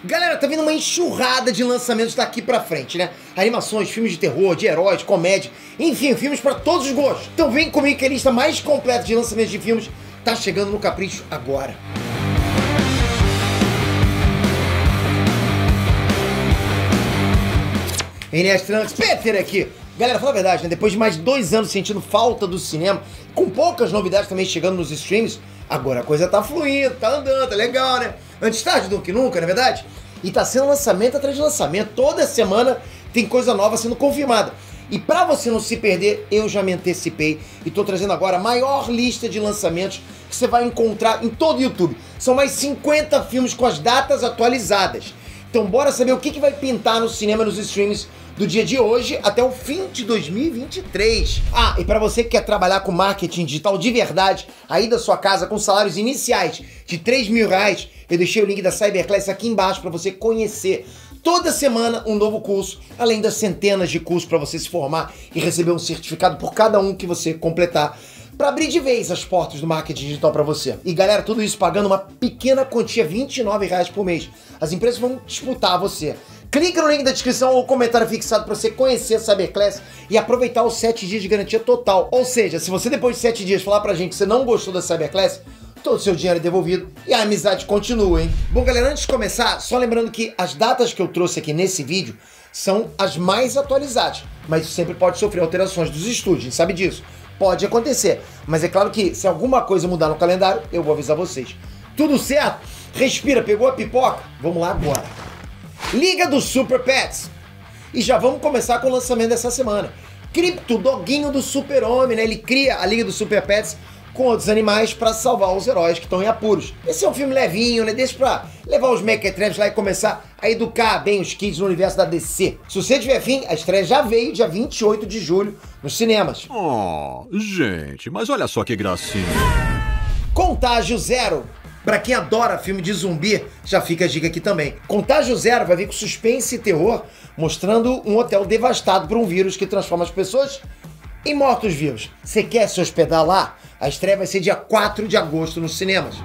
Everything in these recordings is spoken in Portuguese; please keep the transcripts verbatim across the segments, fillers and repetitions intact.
Galera, tá vindo uma enxurrada de lançamentos daqui pra frente, né? Animações, filmes de terror, de heróis, de comédia, enfim, filmes pra todos os gostos. Então vem comigo que a lista mais completa de lançamentos de filmes tá chegando no Capricho agora. Inês Trunks, Peter aqui. Galera, fala a verdade, né? Depois de mais de dois anos sentindo falta do cinema, com poucas novidades também chegando nos streams, agora a coisa tá fluindo, tá andando, tá legal, né? Antes tarde do que nunca, não é verdade? E tá sendo lançamento atrás de lançamento. Toda semana tem coisa nova sendo confirmada. E pra você não se perder, eu já me antecipei e tô trazendo agora a maior lista de lançamentos que você vai encontrar em todo o YouTube. São mais cinquenta filmes com as datas atualizadas. Então bora saber o que, que vai pintar no cinema, nos streams do dia de hoje até o fim de dois mil e vinte e três. Ah, e para você que quer trabalhar com marketing digital de verdade, aí da sua casa com salários iniciais de três mil reais, eu deixei o link da Cyberclass aqui embaixo para você conhecer. Toda semana um novo curso, além das centenas de cursos para você se formar e receber um certificado por cada um que você completar, para abrir de vez as portas do marketing digital para você. E galera, tudo isso pagando uma pequena quantia, vinte e nove reais por mês. As empresas vão disputar você. Clica no link da descrição ou comentário fixado para você conhecer a Cyberclass e aproveitar os sete dias de garantia total. Ou seja, se você depois de sete dias falar pra gente que você não gostou da Cyberclass, todo o seu dinheiro é devolvido e a amizade continua, hein? Bom, galera, antes de começar, só lembrando que as datas que eu trouxe aqui nesse vídeo são as mais atualizadas, mas isso sempre pode sofrer alterações dos estúdios, a gente sabe disso. Pode acontecer, mas é claro que se alguma coisa mudar no calendário, eu vou avisar vocês. Tudo certo? Respira, pegou a pipoca? Vamos lá agora. Liga dos Super Pets. E já vamos começar com o lançamento dessa semana. Crypto, doguinho do Super-Homem, né? Ele cria a Liga dos Super Pets com outros animais para salvar os heróis que estão em apuros. Esse é um filme levinho, né? Deixa pra levar os mequetrefes lá e começar a educar bem os kids no universo da D C. Se você tiver fim, a estreia já veio dia vinte e oito de julho nos cinemas. Oh, gente, mas olha só que gracinha. Contágio Zero. Pra quem adora filme de zumbi, já fica a dica aqui também. Contágio Zero vai vir com suspense e terror, mostrando um hotel devastado por um vírus que transforma as pessoas em mortos-vivos. Você quer se hospedar lá? A estreia vai ser dia quatro de agosto nos cinemas.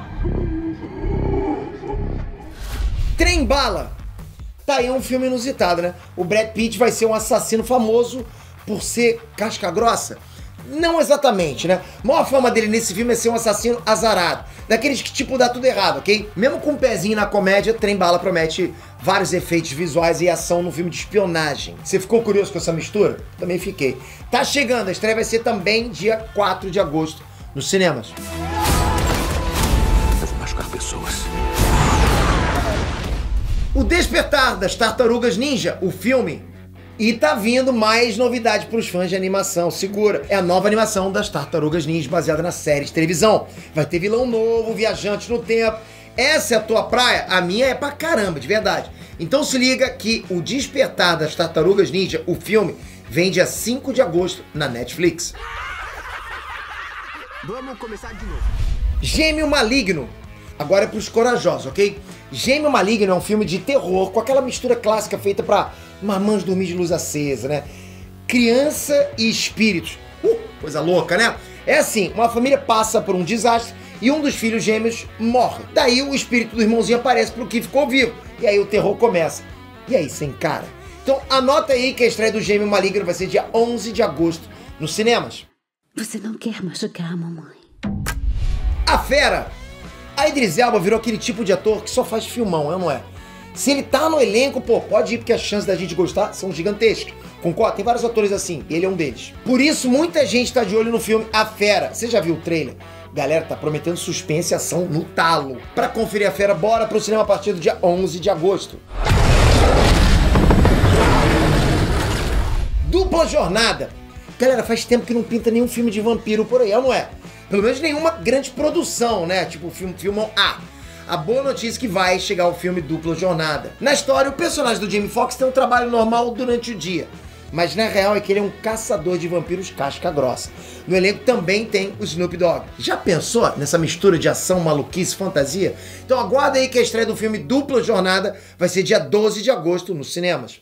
Trem Bala. Tá aí um filme inusitado, né? O Brad Pitt vai ser um assassino famoso por ser casca grossa. Não exatamente, né? A maior fama dele nesse filme é ser um assassino azarado. Daqueles que, tipo, dá tudo errado, ok? Mesmo com um pezinho na comédia, Trem Bala promete vários efeitos visuais e ação no filme de espionagem. Você ficou curioso com essa mistura? Também fiquei. Tá chegando, a estreia vai ser também dia quatro de agosto nos cinemas. Eu vou machucar pessoas. O Despertar das Tartarugas Ninja, o filme. E tá vindo mais novidade pros fãs de animação, segura. É a nova animação das Tartarugas Ninja, baseada na série de televisão. Vai ter vilão novo, viajantes no tempo. Essa é a tua praia? A minha é pra caramba, de verdade. Então se liga que o Despertar das Tartarugas Ninja, o filme, vem dia cinco de agosto na Netflix. Vamos começar de novo. Gêmeo Maligno. Agora é pros corajosos, ok? Gêmeo Maligno é um filme de terror com aquela mistura clássica feita pra marmanjos dormir de luz acesa, né? Criança e espíritos. Uh, coisa louca, né? É assim, uma família passa por um desastre e um dos filhos gêmeos morre. Daí o espírito do irmãozinho aparece pro que ficou vivo. E aí o terror começa. E aí, sem cara? Então anota aí que a estreia do Gêmeo Maligno vai ser dia onze de agosto nos cinemas. Você não quer machucar a mamãe. A Fera. A Idris Elba virou aquele tipo de ator que só faz filmão, não é? Se ele tá no elenco, pô, pode ir, porque as chances da gente gostar são gigantescas. Concorda? Tem vários atores assim, ele é um deles. Por isso, muita gente tá de olho no filme A Fera. Você já viu o trailer? Galera, tá prometendo suspense e ação no talo. Pra conferir A Fera, bora pro cinema a partir do dia onze de agosto. Dupla Jornada. Galera, faz tempo que não pinta nenhum filme de vampiro por aí, não é? Pelo menos nenhuma grande produção, né? Tipo, filme, filmão A. A boa notícia é que vai chegar o filme Dupla Jornada. Na história, o personagem do Jamie Foxx tem um trabalho normal durante o dia. Mas na real é que ele é um caçador de vampiros casca grossa. No elenco também tem o Snoop Dogg. Já pensou nessa mistura de ação, maluquice e fantasia? Então aguarda aí que a estreia do filme Dupla Jornada vai ser dia doze de agosto nos cinemas.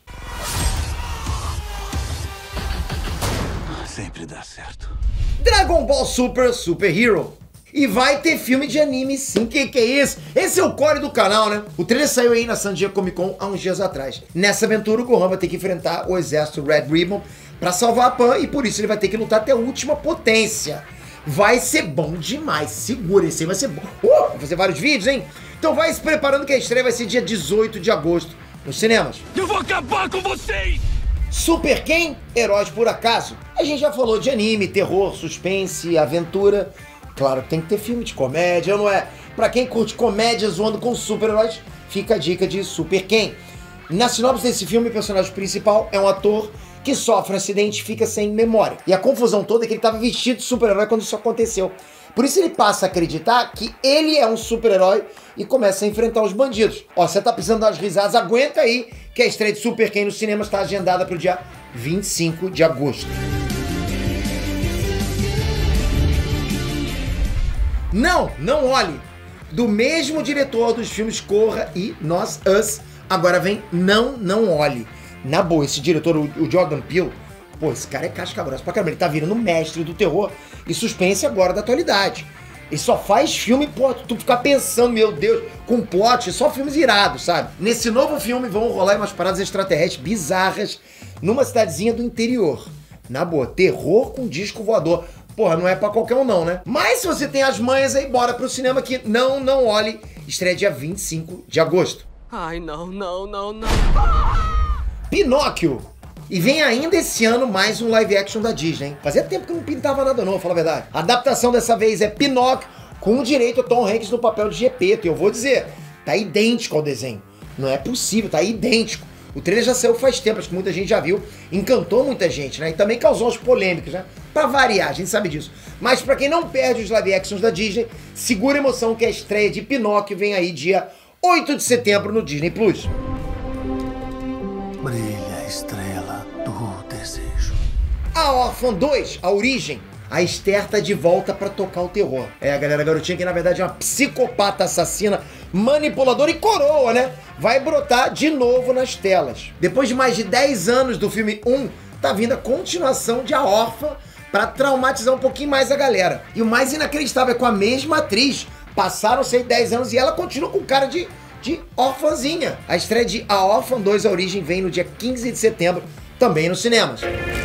Sempre dá certo. Dragon Ball Super Super Hero. E vai ter filme de anime sim, que que é isso? Esse é o core do canal, né? O trailer saiu aí na San Diego Comic Con há uns dias atrás. Nessa aventura, o Gohan vai ter que enfrentar o exército Red Ribbon pra salvar a Pan, e por isso ele vai ter que lutar até a última potência. Vai ser bom demais, segura, esse aí vai ser bom. Uh, vou fazer vários vídeos, hein? Então vai se preparando que a estreia vai ser dia dezoito de agosto nos cinemas. Eu vou acabar com vocês! Super Ken, Heróis por Acaso. A gente já falou de anime, terror, suspense, aventura. Claro que tem que ter filme de comédia, não é? Pra quem curte comédia zoando com super-heróis, fica a dica de Super Ken. Na sinopse desse filme, o personagem principal é um ator que sofre um acidente e fica sem memória. E a confusão toda é que ele estava vestido de super-herói quando isso aconteceu. Por isso ele passa a acreditar que ele é um super-herói e começa a enfrentar os bandidos. Ó, você tá precisando dar umas risadas, aguenta aí que a estreia de Super Ken no cinema está agendada para o dia vinte e cinco de agosto. Não, não olhe! Do mesmo diretor dos filmes Corra e Nós, Us, agora vem Não, Não Olhe. Na boa, esse diretor, o Jordan Peele, pô, esse cara é casca grossa pra caramba. Ele tá virando mestre do terror e suspense agora da atualidade. Ele só faz filme, pô, tu ficar pensando, meu Deus, com plot, só filmes irados, sabe? Nesse novo filme vão rolar umas paradas extraterrestres bizarras numa cidadezinha do interior. Na boa, terror com disco voador. Porra, não é pra qualquer um não, né? Mas se você tem as manhas aí, bora pro cinema que Não, Não Olhe, estreia dia vinte e cinco de agosto. Ai, não, não, não, não. Pinóquio. E vem ainda esse ano mais um live action da Disney, hein? Fazia tempo que não pintava nada não, fala a verdade. A adaptação dessa vez é Pinóquio, com direito a Tom Hanks no papel de Gepeto. E eu vou dizer, tá idêntico ao desenho. Não é possível, tá idêntico. O trailer já saiu faz tempo, acho que muita gente já viu. Encantou muita gente, né? E também causou as polêmicas, né? Pra variar, a gente sabe disso. Mas pra quem não perde os live actions da Disney, segura a emoção que a estreia de Pinóquio vem aí dia oito de setembro no Disney Plus. Brilha, estrela do desejo. A Órfã dois, A Origem. A Esther tá de volta pra tocar o terror. É, a galera garotinha que na verdade é uma psicopata assassina, manipuladora e coroa, né? Vai brotar de novo nas telas. Depois de mais de dez anos do filme um, tá vindo a continuação de A Órfã pra traumatizar um pouquinho mais a galera. E o mais inacreditável é com a mesma atriz. Passaram-se aí dez anos e ela continua com cara de, de órfãzinha. A estreia de A Órfã dois, A Origem, vem no dia quinze de setembro, também nos cinemas.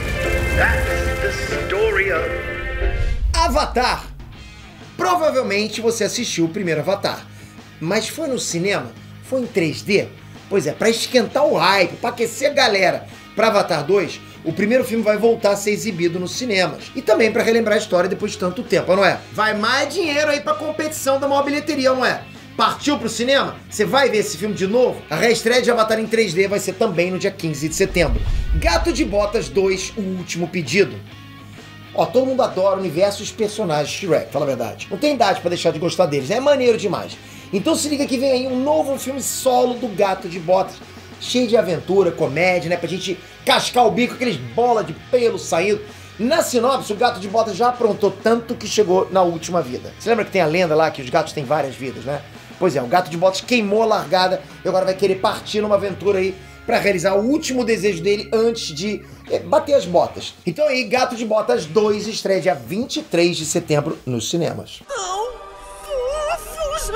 Avatar. Provavelmente você assistiu o primeiro Avatar, mas foi no cinema? Foi em três D? Pois é, pra esquentar o hype, pra aquecer a galera pra Avatar dois, o primeiro filme vai voltar a ser exibido nos cinemas. E também pra relembrar a história depois de tanto tempo, não é? Vai mais dinheiro aí pra competição da maior bilheteria, não é? Partiu pro cinema? Você vai ver esse filme de novo? A reestreia de Avatar em três D vai ser também no dia quinze de setembro. Gato de Botas dois, O Último Pedido. Ó, todo mundo adora o universo e os personagens de Shrek, fala a verdade. Não tem idade pra deixar de gostar deles, é maneiro demais. Então se liga que vem aí um novo filme solo do Gato de Botas, cheio de aventura, comédia, né? Pra gente cascar o bico, aqueles bola de pelo saindo. Na sinopse, o Gato de Botas já aprontou tanto que chegou na última vida. Você lembra que tem a lenda lá que os gatos têm várias vidas, né? Pois é, o Gato de Botas queimou a largada e agora vai querer partir numa aventura aí pra realizar o último desejo dele antes de é, bater as botas. Então aí, Gato de Botas dois estreia dia vinte e três de setembro nos cinemas. Não, fuja!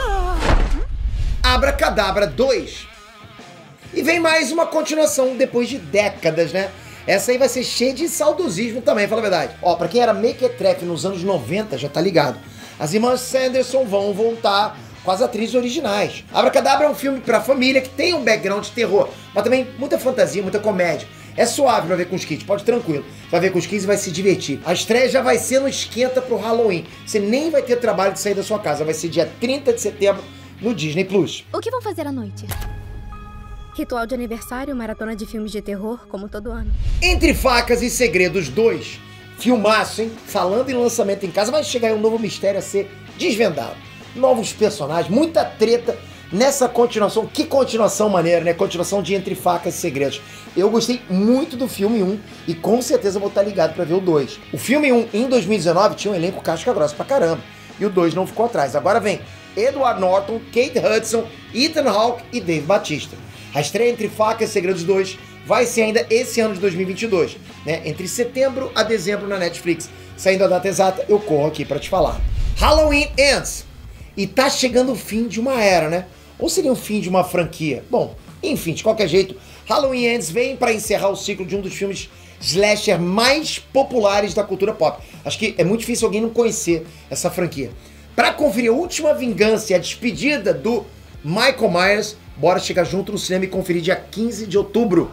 Abracadabra dois. E vem mais uma continuação depois de décadas, né? Essa aí vai ser cheia de saudosismo também, fala a verdade. Ó, pra quem era mequetrefe nos anos noventa, já tá ligado. As irmãs Sanderson vão voltar com as atrizes originais. Abracadabra é um filme pra família que tem um background de terror, mas também muita fantasia, muita comédia. É suave pra ver com os kids, pode tranquilo. Vai ver com os kids e vai se divertir. A estreia já vai ser no esquenta pro Halloween. Você nem vai ter trabalho de sair da sua casa. Vai ser dia trinta de setembro no Disney Plus. O que vão fazer à noite? Ritual de aniversário, maratona de filmes de terror, como todo ano. Entre Facas e Segredos dois. Filmaço, hein? Falando em lançamento em casa, vai chegar aí um novo mistério a ser desvendado. Novos personagens, muita treta nessa continuação. Que continuação maneira, né? Continuação de Entre Facas e Segredos. Eu gostei muito do filme um e com certeza vou estar ligado pra ver o dois. O filme um, em dois mil e dezenove, tinha um elenco casca grossa pra caramba. E o dois não ficou atrás. Agora vem Edward Norton, Kate Hudson, Ethan Hawke e Dave Bautista. A estreia Entre Facas e Segredos dois vai ser ainda esse ano de dois mil e vinte e dois, né? Entre setembro a dezembro na Netflix. Saindo a data exata, eu corro aqui pra te falar. Halloween Ends. E tá chegando o fim de uma era, né? Ou seria o fim de uma franquia? Bom, enfim, de qualquer jeito, Halloween Ends vem para encerrar o ciclo de um dos filmes slasher mais populares da cultura pop. Acho que é muito difícil alguém não conhecer essa franquia. Para conferir a última vingança e a despedida do Michael Myers, bora chegar junto no cinema e conferir dia quinze de outubro.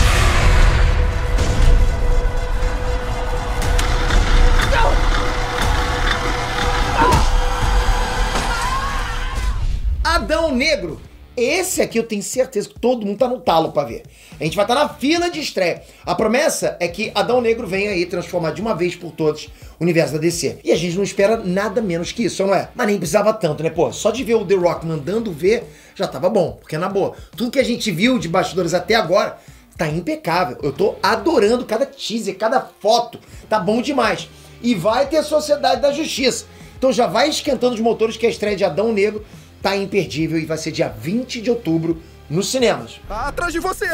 Adão Negro. Esse aqui eu tenho certeza que todo mundo tá no talo pra ver. A gente vai estar tá na fila de estreia. A promessa é que Adão Negro venha aí transformar de uma vez por todas o universo da D C. E a gente não espera nada menos que isso, não é? Mas nem precisava tanto, né? Pô, só de ver o The Rock mandando ver, já tava bom. Porque, na boa, tudo que a gente viu de bastidores até agora tá impecável. Eu tô adorando cada teaser, cada foto. Tá bom demais. E vai ter Sociedade da Justiça. Então já vai esquentando os motores que a estreia de Adão Negro tá imperdível e vai ser dia vinte de outubro nos cinemas. Atrás de você!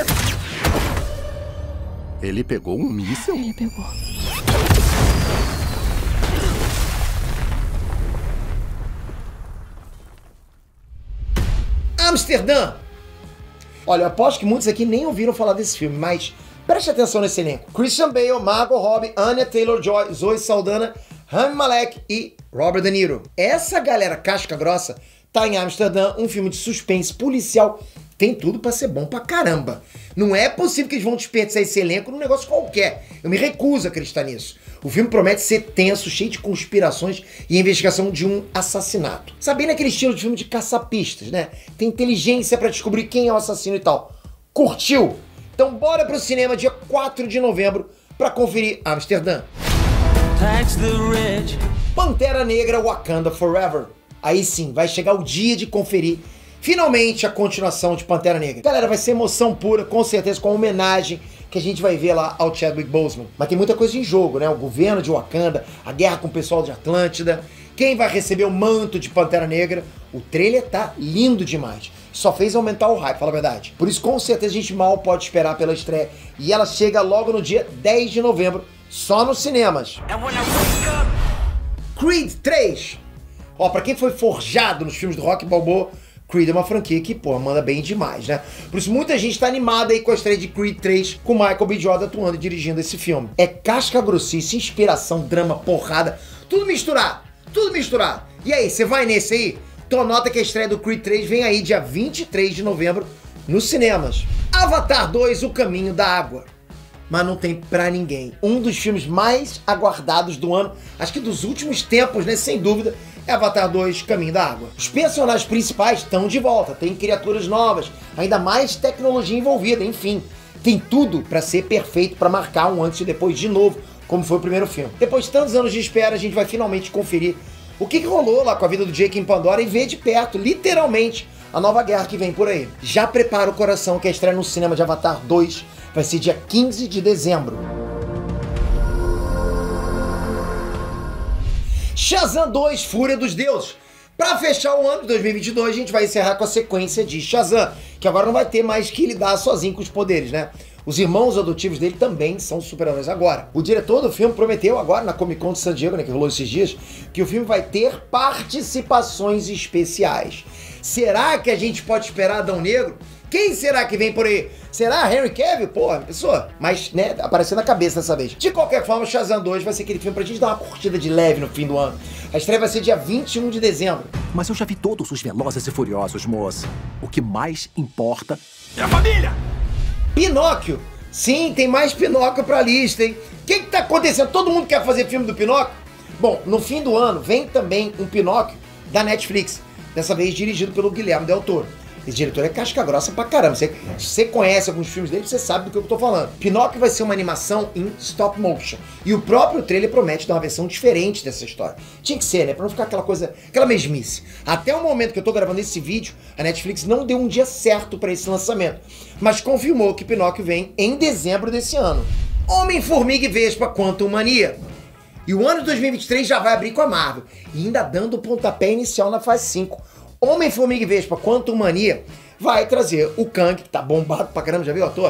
Ele pegou um míssil? Ele pegou. Amsterdã! Olha, eu aposto que muitos aqui nem ouviram falar desse filme, mas preste atenção nesse elenco. Christian Bale, Margot Robbie, Anya Taylor-Joy, Zoe Saldana, Rami Malek e Robert De Niro. Essa galera casca grossa tá em Amsterdã, um filme de suspense policial. Tem tudo pra ser bom pra caramba. Não é possível que eles vão desperdiçar esse elenco num negócio qualquer. Eu me recuso a acreditar nisso. O filme promete ser tenso, cheio de conspirações e investigação de um assassinato. Sabe, naquele estilo de filme de caça-pistas, né? Tem inteligência pra descobrir quem é o assassino e tal. Curtiu? Então bora pro cinema dia quatro de novembro pra conferir Amsterdã. Pantera Negra Wakanda Forever. Aí sim, vai chegar o dia de conferir finalmente a continuação de Pantera Negra. Galera, vai ser emoção pura, com certeza, com a homenagem que a gente vai ver lá ao Chadwick Boseman. Mas tem muita coisa em jogo, né? O governo de Wakanda, a guerra com o pessoal de Atlântida, quem vai receber o manto de Pantera Negra. O trailer tá lindo demais. Só fez aumentar o hype, fala a verdade. Por isso, com certeza, a gente mal pode esperar pela estreia. E ela chega logo no dia dez de novembro, só nos cinemas. Creed três. Ó, pra quem foi forjado nos filmes do Rocky Balboa, Creed é uma franquia que, pô, manda bem demais, né? Por isso muita gente tá animada aí com a estreia de Creed três, com Michael B. Jordan atuando e dirigindo esse filme. É casca grossice, inspiração, drama, porrada, tudo misturado, tudo misturado. E aí, você vai nesse aí? Então anota que a estreia do Creed três vem aí dia vinte e três de novembro nos cinemas. Avatar dois, O Caminho da Água. Mas não tem pra ninguém. Um dos filmes mais aguardados do ano, acho que dos últimos tempos, né, sem dúvida, é Avatar dois, Caminho da Água. Os personagens principais estão de volta, tem criaturas novas, ainda mais tecnologia envolvida, enfim. Tem tudo pra ser perfeito, pra marcar um antes e depois de novo, como foi o primeiro filme. Depois de tantos anos de espera, a gente vai finalmente conferir o que, que rolou lá com a vida do Jake em Pandora e ver de perto, literalmente, a nova guerra que vem por aí. Já prepara o coração que a estreia no cinema de Avatar dois vai ser dia quinze de dezembro. Shazam dois, Fúria dos Deuses. Pra fechar o ano de dois mil e vinte e dois, a gente vai encerrar com a sequência de Shazam, que agora não vai ter mais que lidar sozinho com os poderes, né? Os irmãos adotivos dele também são super-heróis agora. O diretor do filme prometeu agora na Comic Con de San Diego, né, que rolou esses dias, que o filme vai ter participações especiais. Será que a gente pode esperar Adão Negro? Quem será que vem por aí? Será Henry Cavill? Porra, pessoa. Mas, né, apareceu na cabeça dessa vez. De qualquer forma, Shazam dois vai ser aquele filme pra gente dar uma curtida de leve no fim do ano. A estreia vai ser dia vinte e um de dezembro. Mas eu já vi todos os Velozes e Furiosos, moça. O que mais importa É a família! Pinóquio. Sim, tem mais Pinóquio pra lista, hein? O que que tá acontecendo? Todo mundo quer fazer filme do Pinóquio? Bom, no fim do ano vem também um Pinóquio da Netflix. Dessa vez dirigido pelo Guilherme Del Toro. Esse diretor é casca grossa pra caramba. Você, se você conhece alguns filmes dele, você sabe do que eu tô falando. Pinóquio vai ser uma animação em stop motion. E o próprio trailer promete dar uma versão diferente dessa história. Tinha que ser, né? Pra não ficar aquela coisa, aquela mesmice. Até o momento que eu tô gravando esse vídeo, a Netflix não deu um dia certo pra esse lançamento. Mas confirmou que Pinóquio vem em dezembro desse ano. Homem-Formiga e Vespa Quantumania. E o ano de dois mil e vinte e três já vai abrir com a Marvel. E ainda dando o pontapé inicial na fase cinco. Homem-Formiga e Vespa Quantumania vai trazer o Kang, que tá bombado pra caramba, já viu, ator?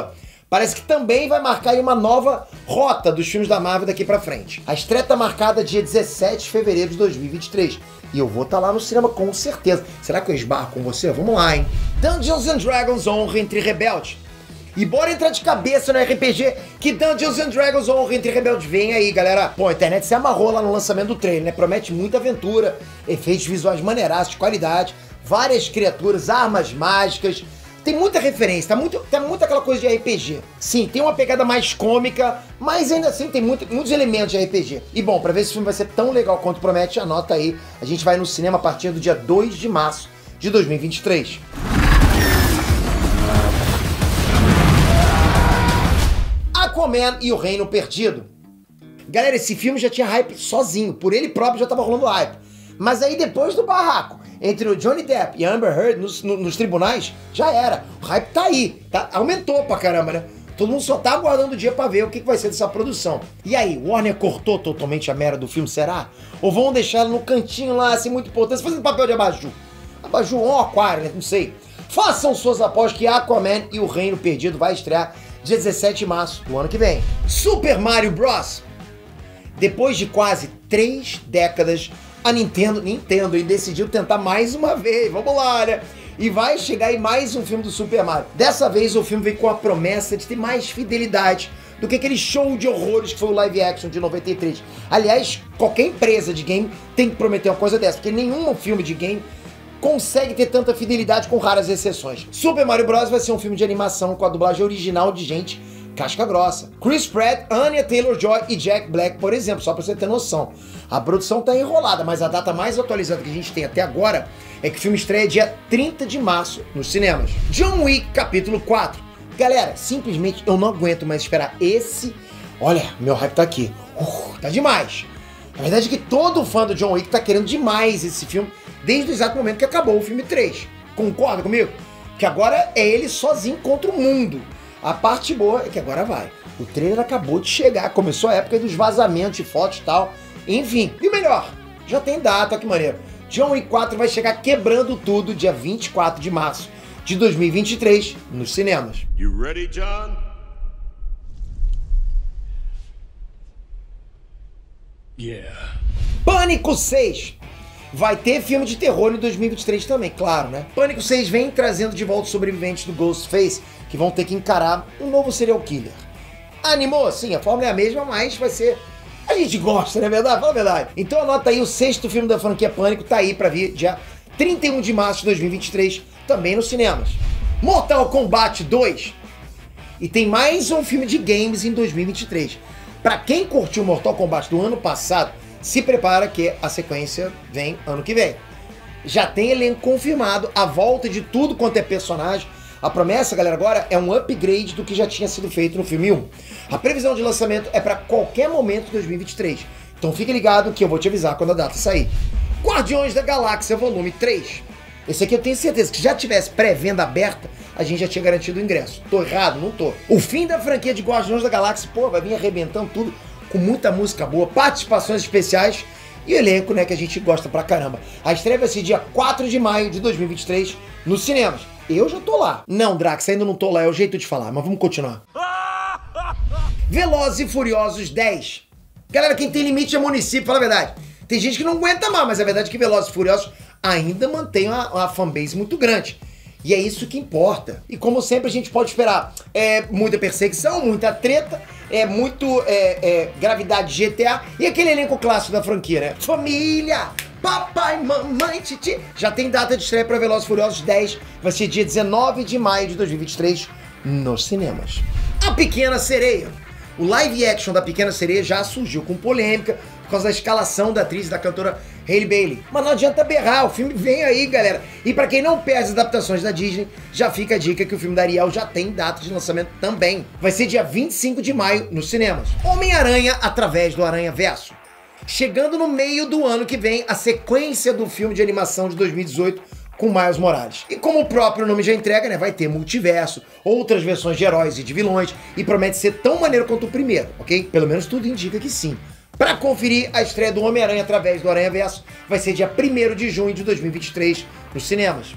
parece que também vai marcar aí uma nova rota dos filmes da Marvel daqui pra frente. A estreia tá marcada dia dezessete de fevereiro de dois mil e vinte e três. E eu vou estar tá lá no cinema com certeza. Será que eu esbarro com você? Vamos lá, hein? Dungeons and Dragons Honra entre Rebeldes. E bora entrar de cabeça no R P G que Dungeons and Dragons Honra entre Rebeldes vem aí, galera. Pô, a internet se amarrou lá no lançamento do trailer, né? Promete muita aventura, efeitos visuais maneiraços, de qualidade, várias criaturas, armas mágicas. Tem muita referência, tá muito, tá muito aquela coisa de R P G. Sim, tem uma pegada mais cômica, mas ainda assim tem muito, muitos elementos de R P G. E bom, pra ver se o filme vai ser tão legal quanto promete, anota aí. A gente vai no cinema a partir do dia dois de março de dois mil e vinte e três. Aquaman e o Reino Perdido. Galera, esse filme já tinha hype sozinho, por ele próprio já tava rolando hype. Mas aí depois do barraco entre o Johnny Depp e a Amber Heard nos, no, nos tribunais, já era. O hype tá aí, tá? Aumentou pra caramba, né? Todo mundo só tá aguardando o dia pra ver o que, que vai ser dessa produção. E aí, Warner cortou totalmente a mera do filme, será? Ou vão deixar ela no cantinho lá, assim, muito importante, fazendo papel de abajur? Abajur ou um aquário, né? Não sei. Façam suas apostas que Aquaman e o Reino Perdido vai estrear dia dezessete de março do ano que vem. Super Mario Bros. Depois de quase três décadas, a Nintendo, Nintendo e decidiu tentar mais uma vez, vamos lá, né? E vai chegar aí mais um filme do Super Mario. Dessa vez o filme vem com a promessa de ter mais fidelidade do que aquele show de horrores que foi o live action de noventa e três. Aliás, qualquer empresa de game tem que prometer uma coisa dessa, porque nenhum filme de game consegue ter tanta fidelidade com raras exceções. Super Mario Bros. Vai ser um filme de animação com a dublagem original de gente casca grossa. Chris Pratt, Anya Taylor-Joy e Jack Black, por exemplo, só pra você ter noção. A produção tá enrolada, mas a data mais atualizada que a gente tem até agora é que o filme estreia dia trinta de março nos cinemas. John Wick, capítulo quatro. Galera, simplesmente eu não aguento mais esperar esse... Olha, meu hype tá aqui. Uh, tá demais. A verdade é que todo fã do John Wick tá querendo demais esse filme desde o exato momento que acabou o filme três. Concorda comigo? Que agora é ele sozinho contra o mundo. A parte boa é que agora vai. O trailer acabou de chegar, começou a época dos vazamentos de fotos e tal. Enfim, e o melhor, já tem data, que maneiro. John Wick quatro vai chegar quebrando tudo dia vinte e quatro de março de dois mil e vinte e três nos cinemas. You ready, John? Yeah. Pânico seis. Vai ter filme de terror em dois mil e vinte e três também, claro, né? Pânico seis vem trazendo de volta os sobreviventes do Ghostface, que vão ter que encarar um novo serial killer. Animou? Sim, a fórmula é a mesma, mas vai ser... A gente gosta, não é verdade? Fala a verdade. Então anota aí, o sexto filme da franquia Pânico tá aí pra vir dia trinta e um de março de dois mil e vinte e três, também nos cinemas. Mortal Kombat dois. E tem mais um filme de games em dois mil e vinte e três. Pra quem curtiu Mortal Kombat do ano passado, se prepara que a sequência vem ano que vem. Já tem elenco confirmado, a volta de tudo quanto é personagem. A promessa, galera, agora é um upgrade do que já tinha sido feito no filme um. A previsão de lançamento é para qualquer momento de dois mil e vinte e três. Então fique ligado que eu vou te avisar quando a data sair. Guardiões da Galáxia Volume três. Esse aqui eu tenho certeza que se já tivesse pré-venda aberta, a gente já tinha garantido o ingresso. Tô errado? Não tô. O fim da franquia de Guardiões da Galáxia, pô, vai vir arrebentando tudo, com muita música boa, participações especiais e elenco, né, que a gente gosta pra caramba. A estreia vai ser dia quatro de maio de dois mil e vinte e três nos cinemas. Eu já tô lá. Não, Drax, ainda não tô lá, é o jeito de falar, mas vamos continuar. Velozes e Furiosos dez. Galera, quem tem limite é município, fala a verdade. Tem gente que não aguenta mais, mas a verdade é que Velozes e Furiosos ainda mantém uma, uma fanbase muito grande. E é isso que importa. E como sempre a gente pode esperar é, muita perseguição, muita treta, é muito é, é, gravidade G T A e aquele elenco clássico da franquia, né? Família, papai, mamãe, titi. Já tem data de estreia para Velozes e Furiosos dez, vai ser dia dezenove de maio de dois mil e vinte e três nos cinemas. A Pequena Sereia. O live action da Pequena Sereia já surgiu com polêmica por causa da escalação da atriz e da cantora Hailey Bailey. Mas não adianta berrar, o filme vem aí, galera. E pra quem não perde as adaptações da Disney, já fica a dica que o filme da Ariel já tem data de lançamento também. Vai ser dia vinte e cinco de maio nos cinemas. Homem-Aranha através do Aranha-Verso. Chegando no meio do ano que vem, a sequência do filme de animação de dois mil e dezoito com Miles Morales. E como o próprio nome já entrega, né, vai ter multiverso, outras versões de heróis e de vilões, e promete ser tão maneiro quanto o primeiro, ok? Pelo menos tudo indica que sim. Para conferir a estreia do Homem-Aranha através do Aranha-Verso, vai ser dia primeiro de junho de dois mil e vinte e três nos cinemas.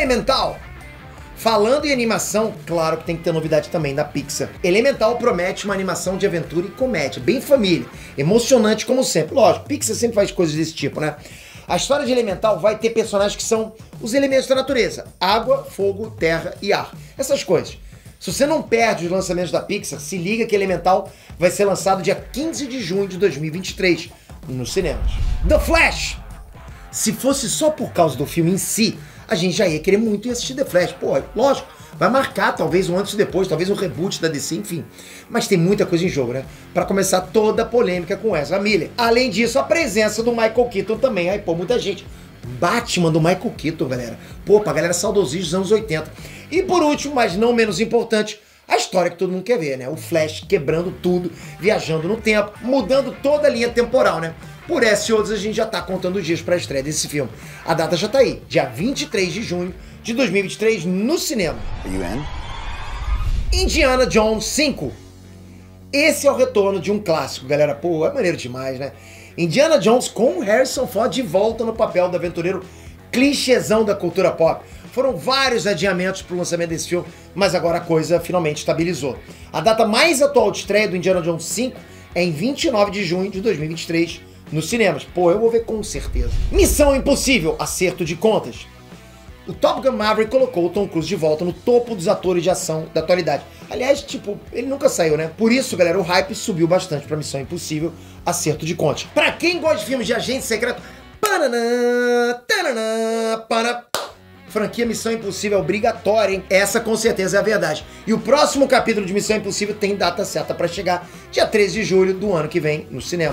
Elemental. Falando em animação, claro que tem que ter novidade também da Pixar. Elemental promete uma animação de aventura e comédia, bem família, emocionante como sempre. Lógico, Pixar sempre faz coisas desse tipo, né? A história de Elemental vai ter personagens que são os elementos da natureza: água, fogo, terra e ar. Essas coisas. Se você não perde os lançamentos da Pixar, se liga que Elemental vai ser lançado dia quinze de junho de dois mil e vinte e três nos cinemas. The Flash. Se fosse só por causa do filme em si, a gente já ia querer muito ir assistir The Flash. Pô, lógico, vai marcar talvez um antes e depois, talvez um reboot da D C, enfim. Mas tem muita coisa em jogo, né? Pra começar toda a polêmica com Ezra Miller. Além disso, a presença do Michael Keaton também hypou muita gente. Batman do Michael Keaton, galera. Pô, pra galera saudosista dos anos oitenta. E por último, mas não menos importante, a história que todo mundo quer ver, né? O Flash quebrando tudo, viajando no tempo, mudando toda a linha temporal, né? Por essa e outras, a gente já tá contando os dias pra estreia desse filme. A data já tá aí, dia vinte e três de junho de dois mil e vinte e três, no cinema. Are you in? Indiana Jones cinco. Esse é o retorno de um clássico, galera. Pô, é maneiro demais, né? Indiana Jones com Harrison Ford de volta no papel do aventureiro clichêzão da cultura pop. Foram vários adiamentos pro lançamento desse filme, mas agora a coisa finalmente estabilizou. A data mais atual de estreia do Indiana Jones cinco é em vinte e nove de junho de dois mil e vinte e três, nos cinemas. Pô, eu vou ver com certeza. Missão Impossível, acerto de contas. O Top Gun Maverick colocou o Tom Cruise de volta no topo dos atores de ação da atualidade. Aliás, tipo, ele nunca saiu, né? Por isso, galera, o hype subiu bastante pra Missão Impossível, acerto de contas. Pra quem gosta de filmes de agente secreto, pananã, tananã, pana, franquia Missão Impossível é obrigatória, hein? Essa com certeza é a verdade. E o próximo capítulo de Missão Impossível tem data certa pra chegar, dia treze de julho do ano que vem, no cinema.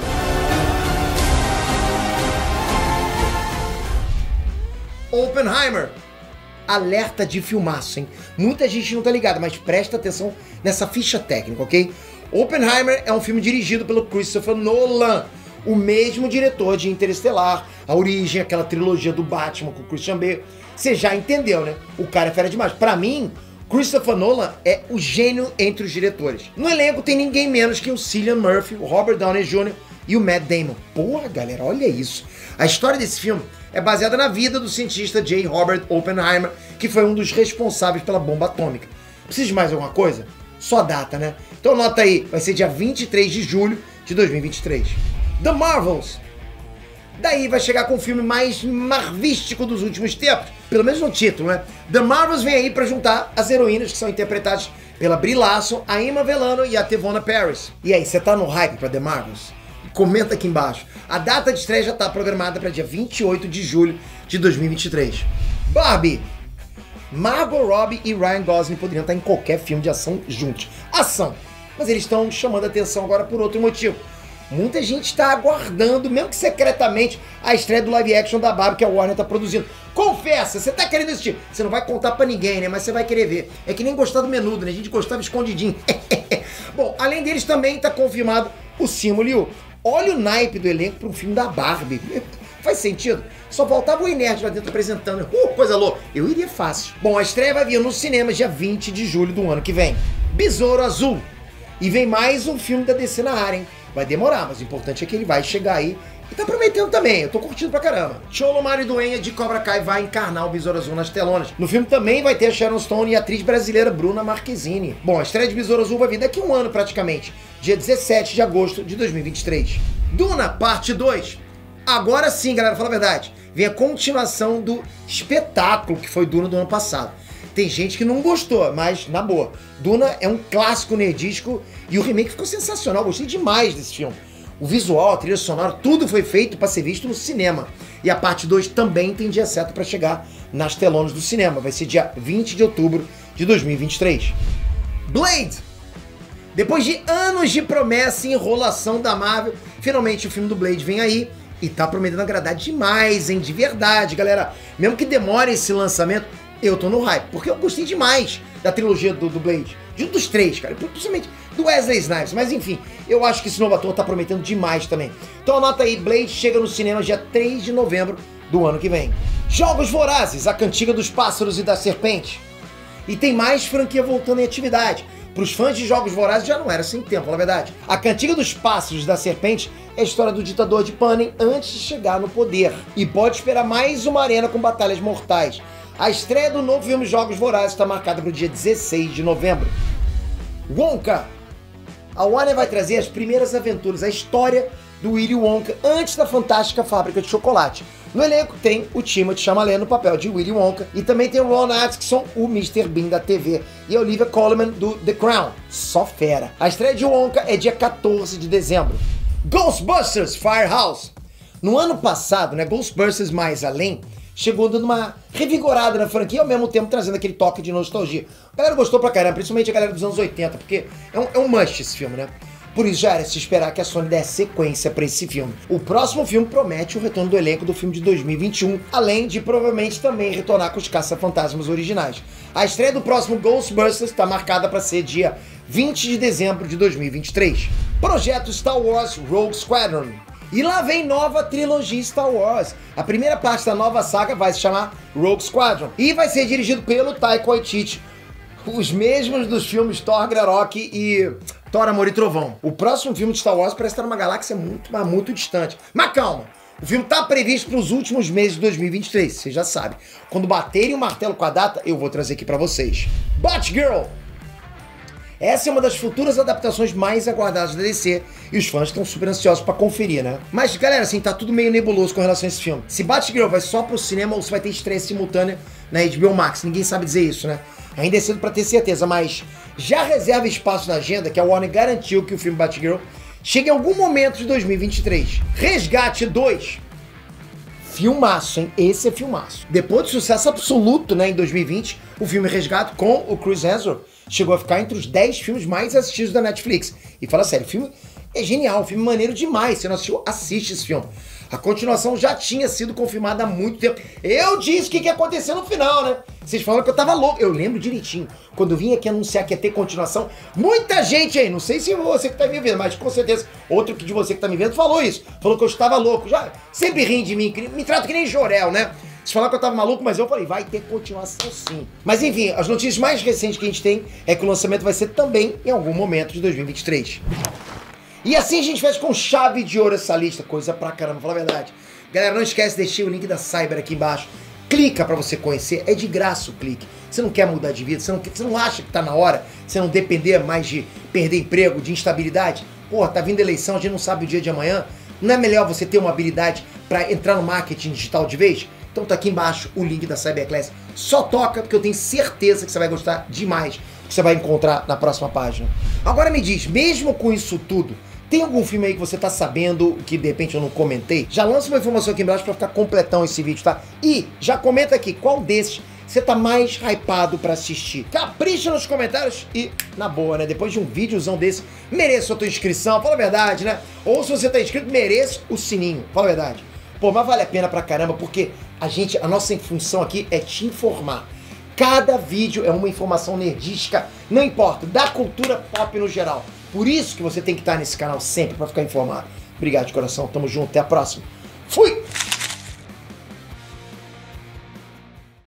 Oppenheimer. Alerta de filmaço, hein? Muita gente não tá ligada, mas presta atenção nessa ficha técnica, ok? Oppenheimer é um filme dirigido pelo Christopher Nolan, o mesmo diretor de Interestelar, A Origem, aquela trilogia do Batman com o Christian Bale. Você já entendeu, né? O cara é fera demais. Pra mim, Christopher Nolan é o gênio entre os diretores. No elenco tem ninguém menos que o Cillian Murphy, o Robert Downey Júnior e o Matt Damon. Porra, galera, olha isso. A história desse filme é baseada na vida do cientista J. Robert Oppenheimer, que foi um dos responsáveis pela bomba atômica. Precisa de mais alguma coisa? Só a data, né? Então anota aí, vai ser dia vinte e três de julho de dois mil e vinte e três. The Marvels. Daí vai chegar com o filme mais marvístico dos últimos tempos, pelo menos no título, né? The Marvels vem aí pra juntar as heroínas que são interpretadas pela Brie Larson, a Emma Velano e a Tevona Paris. E aí, você tá no hype pra The Marvels? Comenta aqui embaixo. A data de estreia já está programada para dia vinte e oito de julho de dois mil e vinte e três. Barbie. Margot Robbie e Ryan Gosling poderiam estar em qualquer filme de ação juntos. Ação. Mas eles estão chamando a atenção agora por outro motivo. Muita gente está aguardando, mesmo que secretamente, a estreia do live action da Barbie que a Warner está produzindo. Confessa, você tá querendo assistir. Você não vai contar para ninguém, né? Mas você vai querer ver. É que nem gostar do Menudo, né? A gente gostava escondidinho. Bom, além deles também está confirmado o Simu Liu. Olha o naipe do elenco para um filme da Barbie. Faz sentido? Só faltava o Inerd lá dentro apresentando. Uh, coisa louca. Eu iria fácil. Bom, a estreia vai vir nos cinemas dia vinte de julho do ano que vem. Besouro Azul. E vem mais um filme da D C na área, hein? Vai demorar, mas o importante é que ele vai chegar aí. E tá prometendo também, eu tô curtindo pra caramba. Cholo Mariduenha de Cobra Kai vai encarnar o Besouro Azul nas telonas. No filme também vai ter a Sharon Stone e a atriz brasileira Bruna Marquezine. Bom, a estreia de Besouro Azul vai vir daqui a um ano praticamente, dia dezessete de agosto de dois mil e vinte e três. Duna, parte dois. Agora sim, galera, fala a verdade. Vem a continuação do espetáculo que foi Duna do ano passado. Tem gente que não gostou, mas na boa. Duna é um clássico nerdístico e o remake ficou sensacional. Gostei demais desse filme. O visual, a trilha sonora, tudo foi feito para ser visto no cinema. E a parte dois também tem dia certo para chegar nas telonas do cinema. Vai ser dia vinte de outubro de dois mil e vinte e três. Blade! Depois de anos de promessa e enrolação da Marvel, finalmente o filme do Blade vem aí e tá prometendo agradar demais, hein? De verdade, galera. Mesmo que demore esse lançamento, eu tô no hype, porque eu gostei demais da trilogia do, do Blade. De um dos três, cara. Principalmente do Wesley Snipes. Mas enfim, eu acho que esse novo ator tá prometendo demais também. Então anota aí, Blade chega no cinema dia três de novembro do ano que vem. Jogos Vorazes, a cantiga dos pássaros e da serpente. E tem mais franquia voltando em atividade. Para os fãs de Jogos Vorazes já não era sem tempo, na verdade. A cantiga dos pássaros e da serpente é a história do ditador de Panem antes de chegar no poder. E pode esperar mais uma arena com batalhas mortais. A estreia do novo filme Jogos Vorazes está marcada para o dia dezesseis de novembro. Wonka. A Warner vai trazer as primeiras aventuras, a história do Willy Wonka antes da fantástica fábrica de chocolate. No elenco tem o Timothée Chalamet no papel de Willy Wonka e também tem o Ron Atkinson, o mister Bean da T V, e a Olivia Colman do The Crown. Só fera. A estreia de Wonka é dia quatorze de dezembro. Ghostbusters Firehouse. No ano passado, né, Ghostbusters Mais Além chegou dando uma revigorada na franquia e ao mesmo tempo trazendo aquele toque de nostalgia. A galera gostou pra caramba, principalmente a galera dos anos oitenta, porque é um, é um must esse filme, né? Por isso já era se esperar que a Sony desse sequência pra esse filme. O próximo filme promete o retorno do elenco do filme de dois mil e vinte e um, além de provavelmente também retornar com os Caça-Fantasmas originais. A estreia do próximo Ghostbusters está marcada para ser dia vinte de dezembro de dois mil e vinte e três. Projeto Star Wars Rogue Squadron. E lá vem nova trilogia Star Wars. A primeira parte da nova saga vai se chamar Rogue Squadron e vai ser dirigido pelo Taika Waititi, os mesmos dos filmes Thor Ragnarok e Thor Amor e Trovão. O próximo filme de Star Wars parece estar numa galáxia muito, mas muito distante. Mas calma, o filme está previsto para os últimos meses de dois mil e vinte e três, você já sabe. Quando baterem o martelo com a data, eu vou trazer aqui para vocês. Batgirl! Essa é uma das futuras adaptações mais aguardadas da D C e os fãs estão super ansiosos pra conferir, né? Mas, galera, assim, tá tudo meio nebuloso com relação a esse filme. Se Batgirl vai só pro cinema ou se vai ter estreia simultânea na H B O Max, ninguém sabe dizer isso, né? Ainda é cedo pra ter certeza, mas já reserva espaço na agenda que a Warner garantiu que o filme Batgirl chegue em algum momento de dois mil e vinte e três. Resgate dois. Filmaço, hein? Esse é filmaço. Depois de sucesso absoluto, né, em dois mil e vinte, o filme Resgate com o Chris Hemsworth chegou a ficar entre os dez filmes mais assistidos da Netflix. E fala sério, o filme é genial, um filme maneiro demais. Se não assistiu, assiste esse filme. A continuação já tinha sido confirmada há muito tempo. Eu disse o que, que ia acontecer no final, né? Vocês falaram que eu tava louco. Eu lembro direitinho. Quando eu vim aqui anunciar que ia ter continuação, muita gente aí, não sei se você que tá me vendo, mas com certeza outro de você que tá me vendo falou isso. Falou que eu estava louco. Já sempre riem de mim, me trato que nem Jorel, né? Vocês falaram que eu tava maluco, mas eu falei, vai ter continuação sim. Mas enfim, as notícias mais recentes que a gente tem é que o lançamento vai ser também em algum momento de dois mil e vinte e três. E assim a gente fecha com chave de ouro essa lista, coisa pra caramba, fala a verdade. Galera, não esquece de deixar o link da Cyber aqui embaixo. Clica pra você conhecer, é de graça o clique. Você não quer mudar de vida, você não, quer, você não acha que tá na hora, você não depender mais de perder emprego, de instabilidade? Porra, tá vindo eleição, a gente não sabe o dia de amanhã. Não é melhor você ter uma habilidade pra entrar no marketing digital de vez? Então tá aqui embaixo o link da Cyberclass. Só toca, porque eu tenho certeza que você vai gostar demais do que você vai encontrar na próxima página. Agora me diz, mesmo com isso tudo, tem algum filme aí que você tá sabendo que de repente eu não comentei? Já lança uma informação aqui embaixo pra ficar completão esse vídeo, tá? E já comenta aqui qual desses você tá mais hypado pra assistir. Capricha nos comentários e, na boa, né? Depois de um videozão desse, mereço a tua inscrição, fala a verdade, né? Ou se você tá inscrito, mereço o sininho, fala a verdade. Pô, mas vale a pena pra caramba, porque a gente, a nossa função aqui é te informar. Cada vídeo é uma informação nerdística, não importa, da cultura pop no geral. Por isso que você tem que estar nesse canal sempre pra ficar informado. Obrigado de coração, tamo junto, até a próxima. Fui!